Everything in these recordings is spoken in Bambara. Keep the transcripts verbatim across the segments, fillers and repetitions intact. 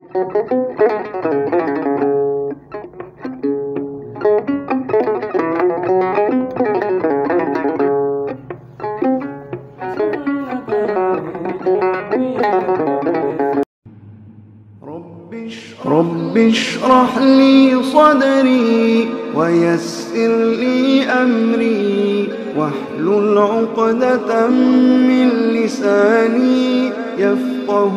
رب اشرح لي صدري ويسر لي أمري واحلل عقدة من لساني يفقه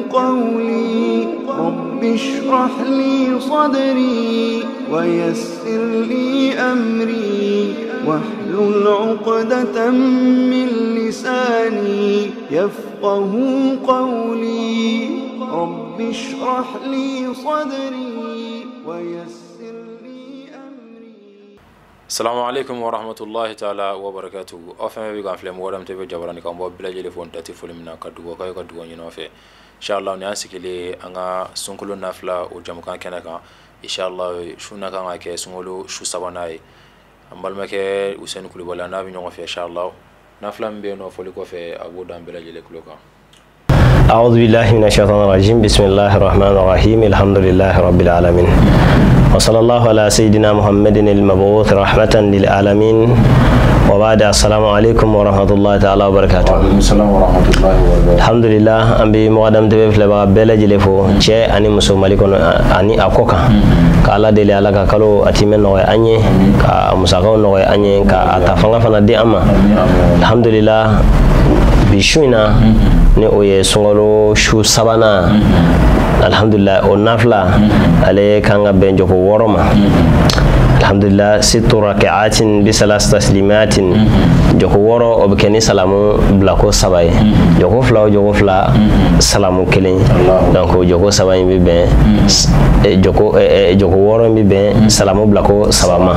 قولي رب اشرح لي صدري ويسر لي أمري واحلل عقدة من لساني يفقه قولي رب اشرح لي صدري ويسر لي أمري. السلام عليكم ورحمة الله تعالى وبركاته. أفهم بيقام فيلم ورم تبي جبراني كم باب بلا جلفون تأتي فيلم منا كدوا كاي كدوا ينافع. إن شاء الله نياسي كلي أنا سونكلو نافلا وجمكان كناكا. إن شاء الله شو نكان كه سونكلو شو سباناي. أمبال مكه وسين كلي بلا نبي نوافع إن شاء الله. نافلا بينو فلكو في أبو دام بلا جلكلوكا. أعوذ بالله من الشيطان الرجيم. بسم الله الرحمن الرحيم. الحمد لله رب العالمين. وصلى الله على سيدنا محمد المبعوث رحمة للعالمين. وبعد السلام عليكم ورحمة الله تعالى وبركاته. وعليكم السلام ورحمة الله وبركاته. الحمد لله أم بمقدم تبي في لبعض بلا جلفو شيء أني مسلم عليكم أني أكوكا كالا دليل على كالو أتيمن نوي أني كمساقون نوي أني كأتفنغ فندي أما الحمد لله بشوينا ni oye songolo shu sabana alhamdulillah o nafla ale kanga benjo ko woroma alhamdulillah sittu rak'atin bi salas taslimatin joko woro obkeni salamu blako sabay joko fla joko fla salamu kelen donc joko sabay bi ben joko joko woro bi ben salamu blako sabama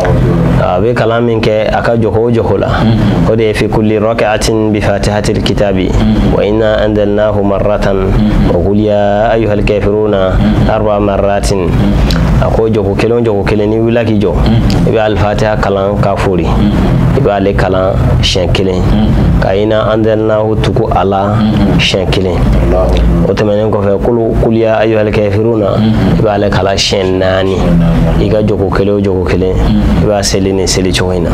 abe kalamin ke aka joko joko la ko de fi kulli rak'atin bi fatihatil kitabi wa inna anzalnahu marratan wa qul ya ayyuhal kafiruna arba marratin ako joko kelen joko kelen ni wilaki jo ibe al-fatiha kalan kafuri ibe ale kalan shen kelen kaina anzalnahu tuku ala shen kelen o temenen ko fe kulu kul ya ayyuhal kafiruna ibe ale kala shen nani iga joko kelen joko kelen ibe selini seli choina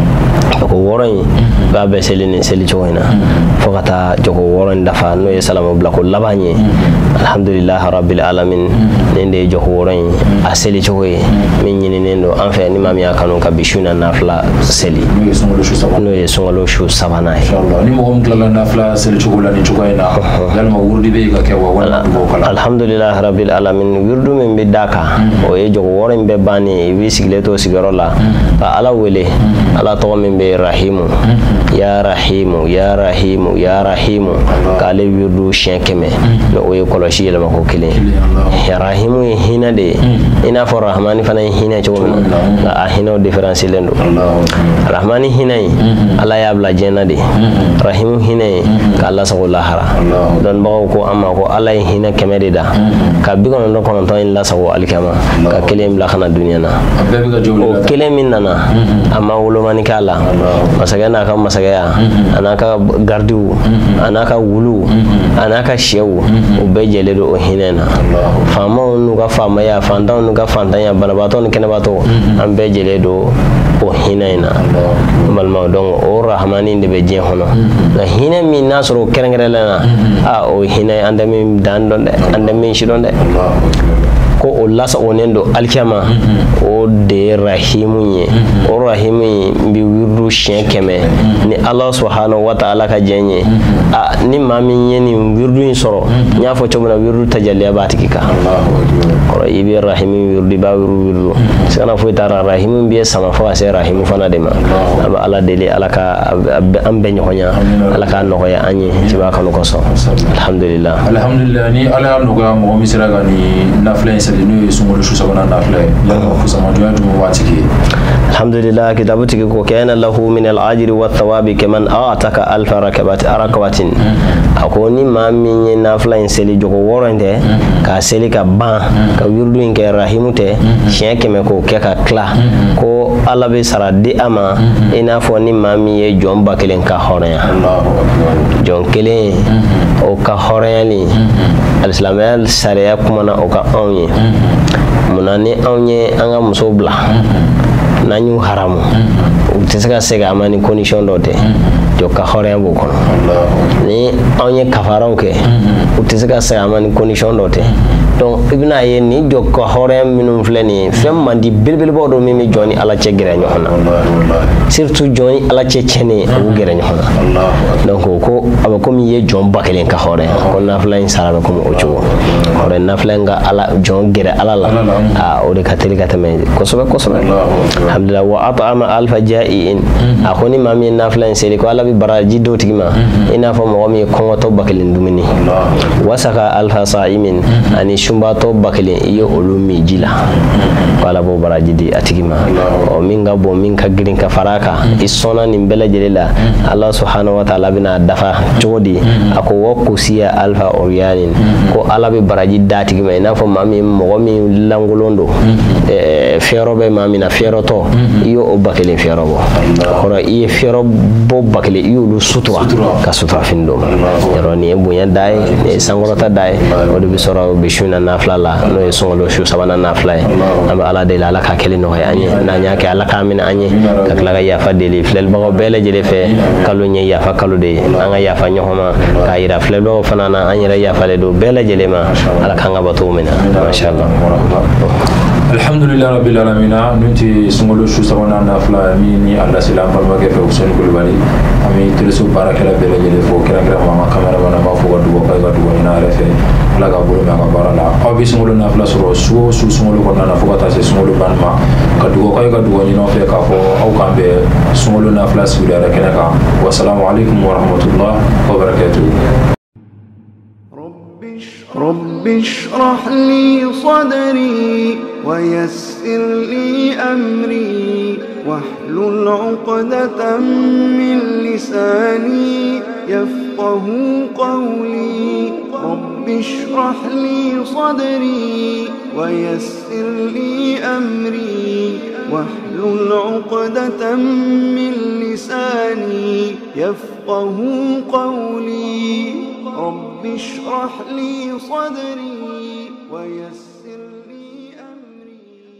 ko woron ba be selini seli choina fokata joko woron dafa no ya salamu blako labanye alhamdulillah rabbil alamin nende joko woron aseli choye min nyini nendo anfe ni mami akanu ka bishuna nafla seli no ye songolo shu sabana inshallah ni mo mtala nafla seli chogola ni chogoina dalma wurdi be ga kewa wala ko kala alhamdulillah rabbil alamin wirdu min be daka o ye joko woron be bani wi sigleto sigarola ba ala wele ala to min be rahimu ya rahimu ya rahimu ya rahimu kale wirdu shenkeme no o ye koloshi yele mako kile ya rahimu hina de ina for rahmani fana hina chogo a hina difference lendo rahmani hina ala ya bla jena de rahimu hina ka Allah sallallahu hara don bawo ko amma ko ala hina kemede da ka bi ko non ko ton la sawo alkama ka kelem la khana dunya na o kelem minna amma wulo mani kala masaga na kan masaga ya anaka gardu anaka wulu anaka shewu o bejele do hina na fama nu ka fama ya fanda nu ka fanda ya balabato ni kenabato ambe jele do o hinaina malma don o rahmani de be je hono na hina mi nasro kerengrela a o hinay andami dan don de andami shi don de ko o lasa onendo alkiyama o de rahimunye o rahimu bi wirdu shen keme ni Allah subhanahu wa ta'ala ka jenye a ni mami yeni wirdu soro nya fo chomna wirdu tajalliya batikika ko ibi rahimu wirdu ba wirdu sana fo tara rahimu bi sama fo ase rahimu fana de ma aba ala dele ala ka ambe nyonya ala ka no ya anye tiba kanu ko so alhamdulillah alhamdulillah ni ala no ga mo misira ga ni nafla seli sungolo shu sabana nafla ya ko sama do yadu watiki alhamdulillah kitabu tiki ko kana lahu min al-ajri wa thawabi kaman a'taka alf rakabat arakawatin ako ni maa min ye nafila in seli jogo wɔɔrɔ in tɛ k'a seli ka ban ka wirdu in kɛ rahimu tɛ siɲɛ kɛmɛ k'o kɛ ka tila ko ala bɛ sara di a ma i n'a fɔ ni maa min ye jɔn ba kelen ka hɔrɔnya jɔn kelen o ka hɔrɔnyali alisilamɛya sariya kumana o ka anw ye munna ni anw ye an ka muso bila n'an y'u haramu u tɛ se ka segin a ma ni condition dɔ tɛ jɔ ka hɔrɔnya b'o kɔnɔ ni anw ye kafaraw kɛ u tɛ se ka segin a ma ni condition dɔ tɛ donc i bɛna ye ni jɔ ka hɔrɔnya minnu filɛ nin ye fɛn man di belebelebaw dɔ min bɛ jɔn ni ala cɛ gɛrɛ ɲɔgɔn na surtout jɔn ni ala cɛ tiɲɛnen a b'u gɛrɛ ɲɔgɔn na donc ko a bɛ komi i ye jɔn ba kelen ka hɔrɔnya ko nafila in sara bɛ komi o cogo hɔrɔn nafila in ka ala jɔn gɛrɛ ala la a o de ka teli ka tɛmɛ kosɛbɛ kosɛbɛ alhamdulillah wa at'ama alfa ja'iin a ko ni maa min ye nafila in seli ko ala bɛ baraji d'o tigi ma i n'a fɔ mɔgɔ min ye kɔngɔtɔ ba kelen dumuni wasaka alfa sa'imin ani sunbatɔ ba kelen i ye olu min ji la ko ala b'o baraji di a tigi ma ɔ min ka bon min ka girin ka fara a kan i sɔnna nin bɛɛ lajɛlen la ala subhanahu wa ta'ala bɛna dafa cogo di a ko wa kusiya alfa oryanin ko ala bɛ baraji d'a tigi ma i n'a fɔ maa min mɔgɔ min lankolon don fiyɔrɔ bɛ maa min na fiyɔrɔtɔ i y'o ba kelen fiyɔrɔ bɔ kɔrɔ i ye fiyɔrɔ bɔ ba kelen i y'olu sutura ka sutura fini d'o ma yɔrɔ nin ye bonya da ye nin ye sankɔrɔta da ye o de bɛ sɔrɔ bi su na nafila la n'o ye sunkalo su sabanan nafila ye an bɛ ala deli ala ka kɛli nɔgɔya an ye n'an y'a kɛ ala k'a minɛ an ye ka tila ka yafa deli filɛlibagaw bɛɛ lajɛlen fɛ kalo in ye yafa kalo de ye an ka yafa ɲɔgɔn ma k'a yira filɛlibagaw fana na an yɛrɛ yafalen don bɛɛ lajɛlen ma ala k'an ka bato minɛ masha Allah. Alhamdulillah rabbil alamin nunti sungolo su sabana nafla mini alla silam palma ke fe usen kulbali ami teleso barakala bele jele fo kira kira mama kamera bana ma fo wadu ko ga du ina refe ala ga bolo ma bara la o bi sungolo nafla suro su su sungolo ko na fo ta se sungolo banma ka du ko ga du ni no fe ka fo au kambe sungolo nafla su da kene ka wa assalamu alaikum wa rahmatullah wa barakatuh. رب اشرح لي صدري ويسر لي أمري واحلل عقدة من لساني يفقه قولي رب اشرح لي صدري ويسر لي أمري واحلل عقدة من لساني يفقه قولي رب اشرح لي صدري ويسر